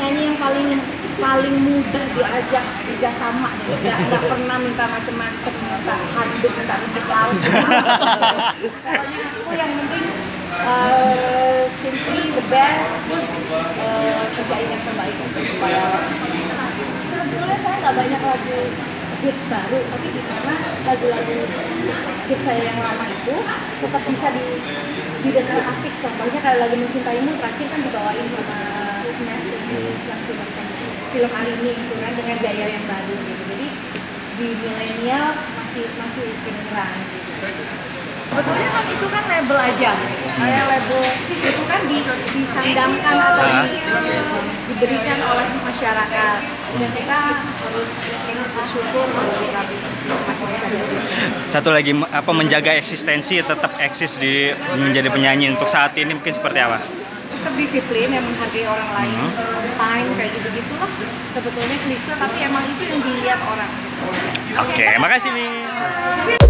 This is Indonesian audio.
penyanyi yang paling mudah diajak kerjasama, nggak pernah minta macem-macem, minta handuk, minta rumput laut. Pokoknya aku yang penting simply the best, kerjain yang terbaik supaya sebetulnya saya nggak banyak lagu hits baru, tapi karena lagu-lagu hits saya yang lama itu tetap bisa didengar aktif. Contohnya kayak lagu Mencintaimu terakhir kan dibawain sama Smash yang film Arini itu kan dengan gaya yang baru gitu. Jadi di milenial masih kedengeran gitu. Sebetulnya kan itu kan label aja, kayak label itu kan disandangkan atau diberikan oleh masyarakat, dan kita harus bersyukur bahwa kita masih bisa diakui. Satu lagi, apa menjaga eksistensi tetap eksis di menjadi penyanyi untuk saat ini mungkin seperti apa? Tetap disiplin, yang menghargai orang lain, time kayak gitu-gitulah. Sebetulnya klise, tapi emang itu yang dilihat orang. Oke, makasih nih.